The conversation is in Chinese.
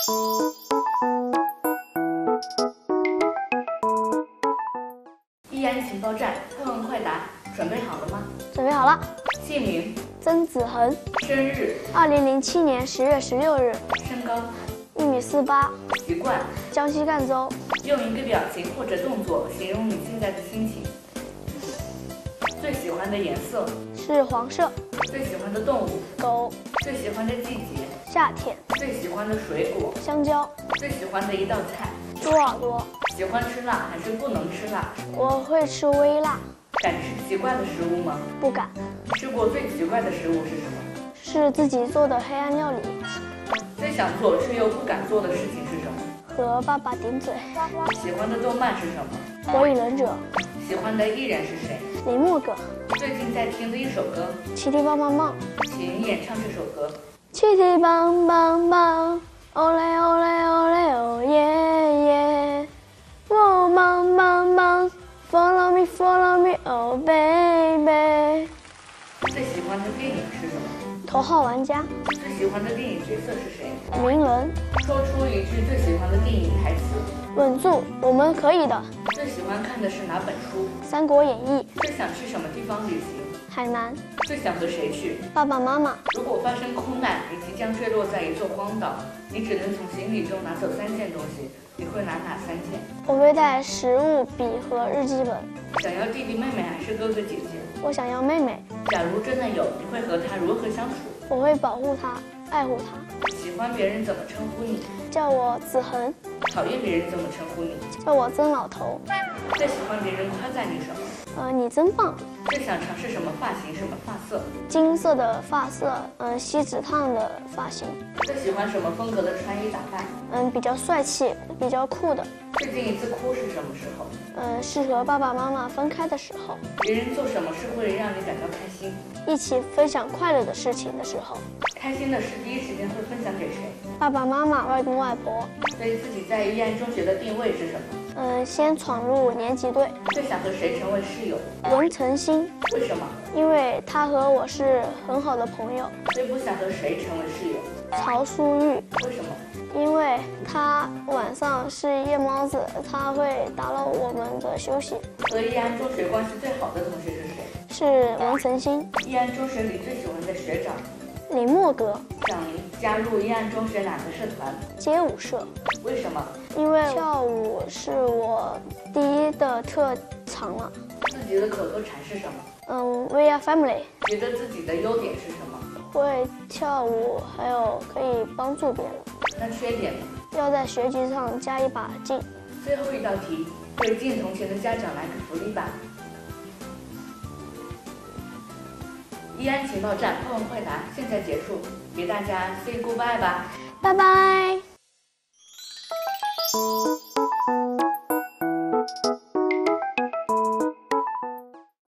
易安情报站，快问快答，准备好了吗？ 准备好了。 姓名： 曾子恒， 生日 2007年10月16日， 身高 1.48米， 习惯江西赣州。 用一个表情或者动作形容你现在的心情。最喜欢的颜色是黄色。 最喜欢的动物狗。 最喜欢的季节夏天。 最喜欢的水果香蕉。 最喜欢的一道菜猪耳朵。 喜欢吃辣还是不能吃辣？ 我会吃微辣。 敢吃奇怪的食物吗？ 不敢。 吃过最奇怪的食物是什么？ 是自己做的黑暗料理。 最想做却又不敢做的事情是什么？ 和爸爸顶嘴。 喜欢的动漫是什么？ 火影忍者。 喜欢的艺人是谁？ 林默哥。 最近在听的一首歌？ 七弟棒棒棒。 请演唱这首歌。 七弟棒棒棒，哦嘞哦嘞哦嘞哦耶耶，哦棒棒棒 ，Follow me Follow me oh baby。 最喜欢的电影是什么？ 头号玩家。 最喜欢的电影角色是谁？ 鸣人。 说出一句最喜欢的电影台词。 稳住，我们可以的。 最喜欢看的是哪本书？ 《三国演义》。 最想去什么地方旅行？ 海南。 最想和谁去？ 爸爸妈妈。 如果发生空难，你即将坠落在一座荒岛，你只能从行李中拿走3件东西，你会拿哪3件？ 我会带食物、笔和日记本。 想要弟弟妹妹还是哥哥姐姐？ 我想要妹妹。 假如真的有，你会和他如何相处？ 我会保护她，爱护她。 喜欢别人怎么称呼你？ 叫我子恒。 讨厌别人怎么称呼你？ 叫我曾老头。 最喜欢别人夸赞你什么？ 你真棒。 最想尝试什么发型？什么发色？ 金色的发色，锡纸烫的发型。 最喜欢什么风格的穿衣打扮？ 比较帅气，比较酷的。 最近一次哭是什么时候？ 是和爸爸妈妈分开的时候。 别人做什么事会让你感到开心？ 一起分享快乐的事情的时候。 开心的事第一时间会分享给谁？ 爸爸妈妈、外公外婆。 对自己在易安中学的定位是什么？ 先闯入年级队。 最想和谁成为室友？ 文成星。 为什么？ 因为他和我是很好的朋友。 最不想和谁成为室友？ 曹淑玉。 为什么？ 因为他晚上是夜猫子，他会打扰我们的休息。 和易安中学关系最好的同学是谁？ 是文成星。 易安中学里最喜欢的学长？ 林默哥。 想加入易安中学哪个社团？ 街舞社。 为什么？ 因为跳舞是我第一的特长了。 自己的口头禅是什么 ？We are family。 觉得自己的优点是什么？ 会跳舞，还有可以帮助别人。 那缺点呢？ 要在学习上加一把劲。 最后一道题，为进同学的家长来个福利吧。易安情报站快问快答现在结束，给大家 say goodbye 吧， 拜拜。